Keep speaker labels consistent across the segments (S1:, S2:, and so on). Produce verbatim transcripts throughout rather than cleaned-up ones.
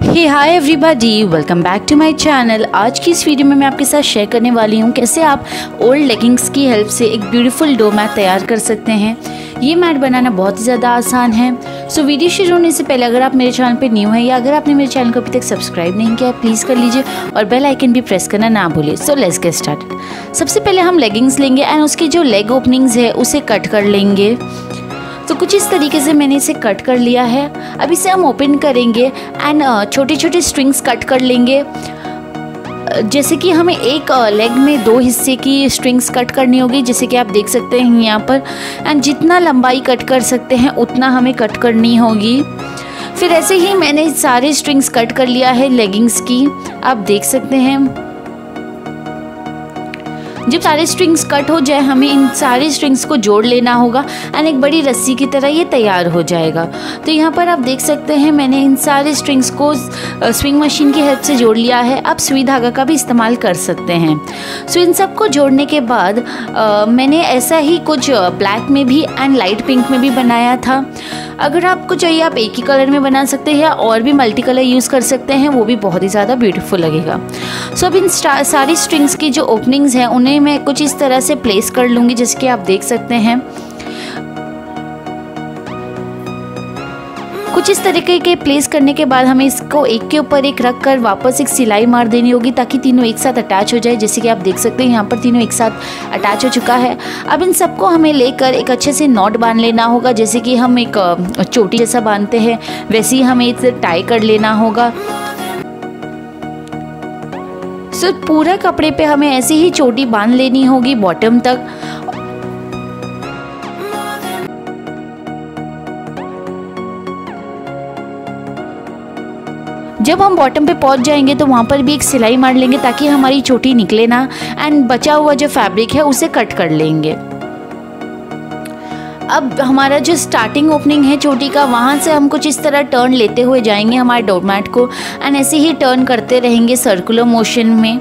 S1: Hey hi everybody, welcome back to my channel. आज की इस वीडियो में मैं आपके साथ शेयर करने वाली हूँ कैसे आप ओल्ड लेगिंग्स की हेल्प से एक ब्यूटीफुल डो मैट तैयार कर सकते हैं। ये मैट बनाना बहुत ही ज़्यादा आसान है। सो वीडियो शुरू होने से पहले अगर आप मेरे चैनल पे न्यू हैं या अगर आपने मेरे चैनल को अभी तक सब्सक्राइब नहीं किया है, प्लीज़ कर लीजिए और बेल आइकन भी प्रेस करना ना भूलिए। So let's get started. सबसे पहले हम लेगिंग्स लेंगे एंड उसकी जो लेग ओपनिंग्स है उसे कट कर लेंगे। तो कुछ इस तरीके से मैंने इसे कट कर लिया है। अब इसे हम ओपन करेंगे एंड छोटे छोटे स्ट्रिंग्स कट कर लेंगे। जैसे कि हमें एक लेग में दो हिस्से की स्ट्रिंग्स कट करनी होगी, जैसे कि आप देख सकते हैं यहाँ पर। एंड जितना लंबाई कट कर सकते हैं उतना हमें कट करनी होगी। फिर ऐसे ही मैंने सारे स्ट्रिंग्स कट कर लिया है लेगिंग्स की, आप देख सकते हैं। जब सारे स्ट्रिंग्स कट हो जाए हमें इन सारे स्ट्रिंग्स को जोड़ लेना होगा एंड एक बड़ी रस्सी की तरह ये तैयार हो जाएगा। तो यहाँ पर आप देख सकते हैं मैंने इन सारे स्ट्रिंग्स को स्विंग मशीन की हेल्प से जोड़ लिया है। आप सुई धागा का भी इस्तेमाल कर सकते हैं। सो इन सबको जोड़ने के बाद आ, मैंने ऐसा ही कुछ ब्लैक में भी एंड लाइट पिंक में भी बनाया था। अगर आपको चाहिए आप एक ही कलर में बना सकते हैं या और भी मल्टी कलर यूज़ कर सकते हैं, वो भी बहुत ही ज़्यादा ब्यूटीफुल लगेगा। सो अब इन सारी स्ट्रिंग्स की जो ओपनिंग्स हैं उन्हें मैं कुछ इस तरह से प्लेस कर लूँगी, जैसे कि आप देख सकते हैं। कुछ इस तरीके के प्लेस करने के बाद हमें इसको एक के ऊपर एक रख कर वापस एक सिलाई मार देनी होगी ताकि तीनों एक साथ अटैच हो जाए। जैसे कि आप देख सकते हैं यहाँ पर तीनों एक साथ अटैच हो चुका है। अब इन सबको हमें लेकर एक अच्छे से नॉट बांध लेना होगा, जैसे कि हम एक चोटी जैसा बांधते हैं वैसे ही हमें इसे टाई कर लेना होगा। सो पूरा कपड़े पे हमें ऐसे ही चोटी बांध लेनी होगी बॉटम तक। जब हम बॉटम पे पहुंच जाएंगे तो वहाँ पर भी एक सिलाई मार लेंगे ताकि हमारी चोटी निकले ना, एंड बचा हुआ जो फैब्रिक है उसे कट कर लेंगे। अब हमारा जो स्टार्टिंग ओपनिंग है चोटी का, वहाँ से हम कुछ इस तरह टर्न लेते हुए जाएंगे हमारे डोर मैट को एंड ऐसे ही टर्न करते रहेंगे सर्कुलर मोशन में।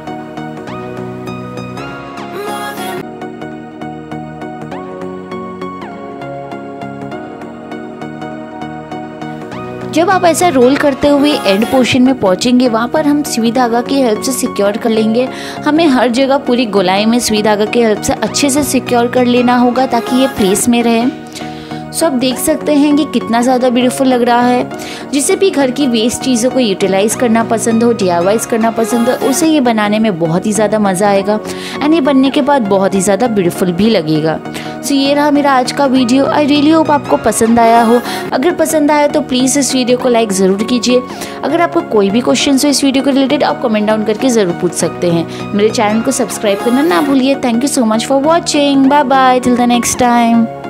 S1: जब आप ऐसा रोल करते हुए एंड पोर्शन में पहुंचेंगे वहाँ पर हम सुई धागा की हेल्प से सिक्योर कर लेंगे। हमें हर जगह पूरी गोलाई में सुई धागा की हेल्प से अच्छे से सिक्योर कर लेना होगा ताकि ये प्लेस में रहे। सो आप देख सकते हैं कि कितना ज़्यादा ब्यूटीफुल लग रहा है। जिसे भी घर की वेस्ट चीज़ों को यूटिलाइज करना पसंद हो, डी आई वाइज करना पसंद हो, उसे ये बनाने में बहुत ही ज़्यादा मज़ा आएगा एंड ये बनने के बाद बहुत ही ज़्यादा ब्यूटीफुल भी लगेगा। सो ये रहा मेरा आज का वीडियो। आई रियली होप आपको पसंद आया हो। अगर पसंद आया तो प्लीज़ इस वीडियो को लाइक ज़रूर कीजिए। अगर आपको कोई भी क्वेश्चन हो इस वीडियो के रिलेटेड आप कमेंट डाउन करके ज़रूर पूछ सकते हैं। मेरे चैनल को सब्सक्राइब करना ना भूलिए। Thank you so much for watching. Bye bye, till the next time.